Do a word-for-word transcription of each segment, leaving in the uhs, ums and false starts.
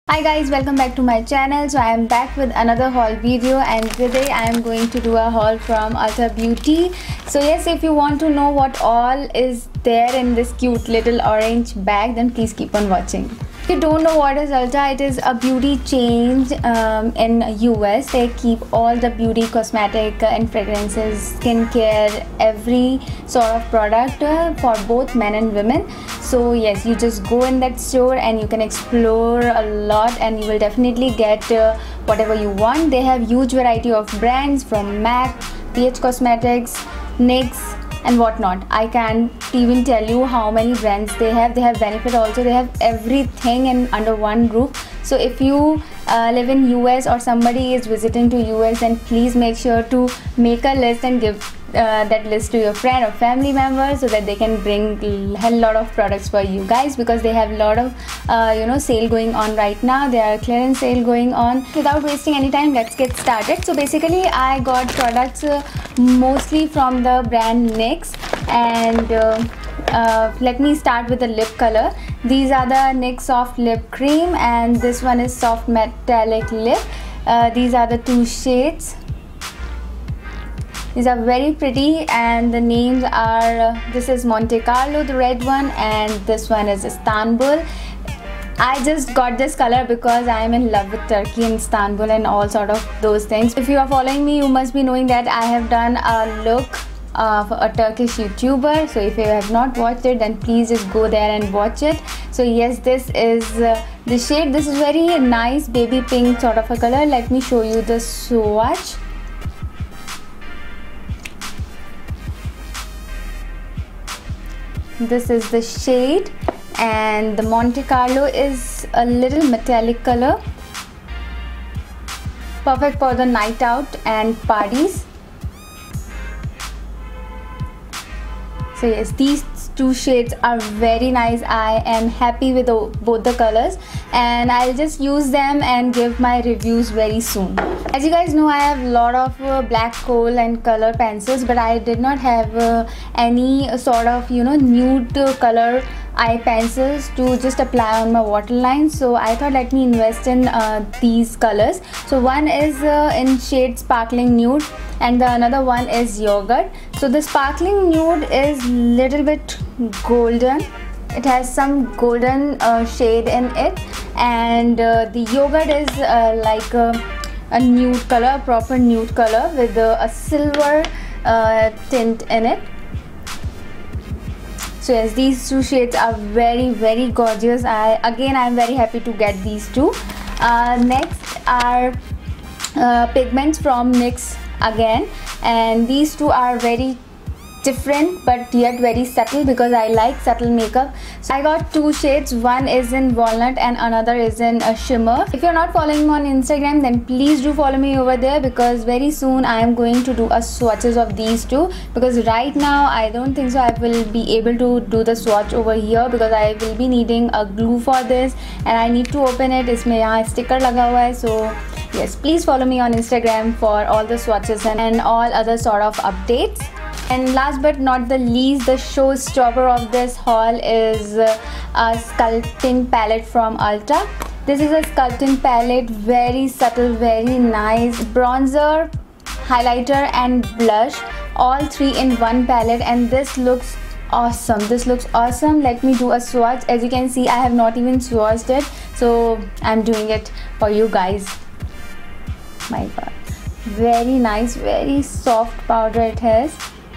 Hi guys, welcome back to my channel. So I am back with another haul video, and today I am going to do a haul from Ulta Beauty. So yes, if you want to know what all is there in this cute little orange bag, then please keep on watching. If you don't know what is Ulta, it is a beauty chain um, in U S. They keep all the beauty, cosmetic and fragrances, skincare, every sort of product uh, for both men and women. So yes, you just go in that store and you can explore a lot, and you will definitely get uh, whatever you want. They have huge variety of brands from MAC, P H Cosmetics, NYX and whatnot. I can't even tell you how many brands they have. They have Benefit also. They have everything in under one roof. So if you uh, live in U S or somebody is visiting to U S, then please make sure to make a list and give uh, that list to your friend or family member, so that they can bring a hell lot of products for you guys, because they have a lot of uh, you know sale going on right now. There are clearance sale going on. Without wasting any time, let's get started. So basically I got products uh, mostly from the brand NYX, and uh, uh, let me start with the lip color. These are the NYX Soft Lip Cream, and this one is Soft Metallic Lip. Uh, these are the two shades. These are very pretty, and the names are uh, this is Monte Carlo, the red one, and this one is Istanbul. I just got this color because I am in love with Turkey and Istanbul and all sort of those things. If you are following me, you must be knowing that I have done a look of a Turkish YouTuber. So if you have not watched it, then please just go there and watch it. So yes, this is uh, the shade. This is very nice baby pink sort of a color. Let me show you the swatch. This is the shade, and the Monte Carlo is a little metallic color, perfect for the night out and parties. So yes, these two shades are very nice. I am happy with the, both the colors, and I'll just use them and give my reviews very soon. As you guys know, I have a lot of uh, black kohl and color pencils, but I did not have uh, any sort of you know nude color eye pencils to just apply on my waterline. So I thought, let me invest in uh, these colors. So one is uh, in shade Sparkling Nude, and the another one is Yogurt. So the Sparkling Nude is little bit golden. It has some golden uh, shade in it, and uh, the Yogurt is uh, like uh, a nude color, proper nude color with uh, a silver uh, tint in it. So yes, these two shades are very very gorgeous. I again I am very happy to get these two. Uh, next are uh, pigments from NYX again, and these two are very different but yet very subtle, because I like subtle makeup. So I got two shades. One is in Walnut and another is in a Shimmer. If you're not following me on Instagram, then please do follow me over there, because very soon I am going to do a swatches of these two, because right now I don't think so I will be able to do the swatch over here, because I will be needing a glue for this and I need to open it. Isme yahan sticker laga hua hai. So yes, please follow me on Instagram for all the swatches and, and all other sort of updates. And last but not the least, the showstopper of this haul is uh, a sculpting palette from Ulta. This is a sculpting palette, very subtle, very nice. Bronzer, highlighter and blush, all three in one palette, and this looks awesome. This looks awesome. Let me do a swatch. As you can see, I have not even swatched it, so I'm doing it for you guys. My god, very nice, very soft powder it has.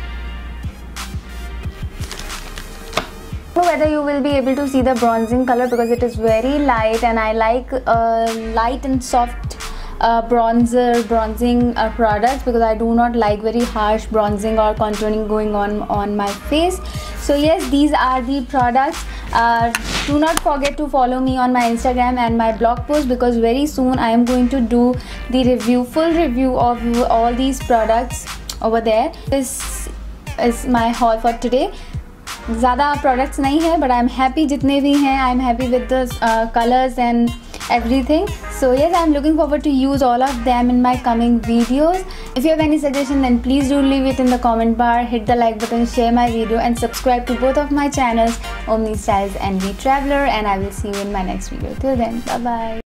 So whether you will be able to see the bronzing color, because it is very light, and I like uh, light and soft uh, bronzer bronzing uh, products, because I do not like very harsh bronzing or contouring going on on my face. So yes, these are the products. Uh, do not forget to follow me on my Instagram and my blog post, because very soon I am going to do the review, full review of all these products over there. This is my haul for today. ज़्यादा products नहीं है, but I'm happy जितने भी हैं. I'm happy with the uh, colors and everything. So yes, I'm looking forward to use all of them in my coming videos. If you have any suggestion, then please do leave it in the comment bar. Hit the like button, share my video, and subscribe to both of my channels, Omni Styles and V Traveler. And I will see you in my next video. Till then, bye bye.